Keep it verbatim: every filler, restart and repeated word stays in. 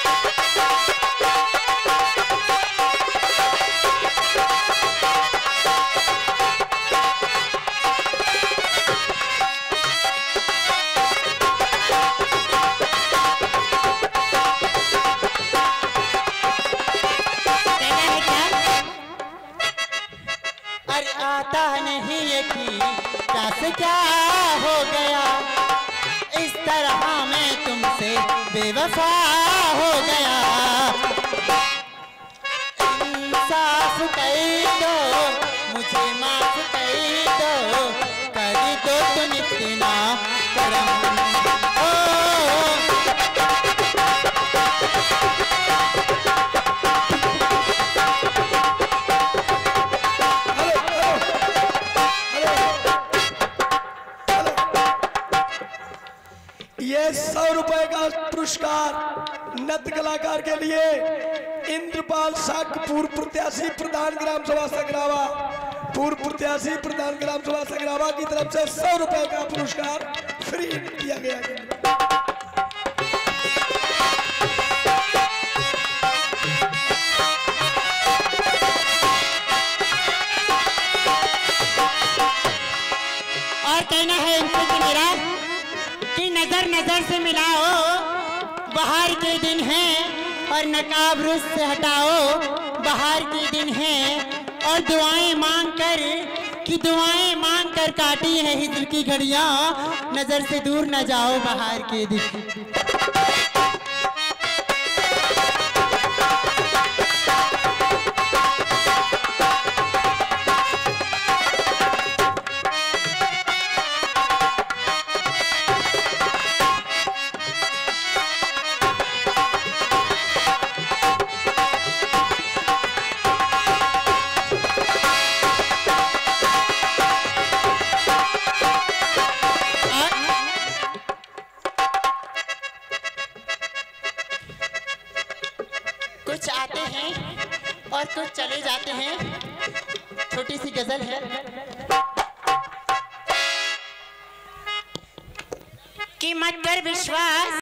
आता नहीं यकीन क्या से क्या हो गया, इस तरह मैं तुमसे बेवफा हो गया। इंसाफ कर दो मुझे माफ कर दो, कर दो तुम इतना करम। ये सौ रुपए का पुरस्कार नृत्य कलाकार के लिए इंद्रपाल शाक पूर्व प्रत्याशी प्रधान ग्राम सभा सगरावा, पूर्व प्रत्याशी प्रधान ग्राम सभा सगरावा की तरफ से सौ रुपए का पुरस्कार फ्री दिया गया है। और कहना है इनसे कि मेरा कि नजर नजर से मिलाओ, बाहर के दिन हैं और नकाब रुस से हटाओ, बाहर के दिन हैं और दुआएं मांग कर कि दुआएं मांग कर काटी है हिज्र की घड़ियां, नजर से दूर न जाओ बाहर के दिन। कुछ आते हैं और कुछ चले जाते हैं। छोटी सी गजल है कि मत कर विश्वास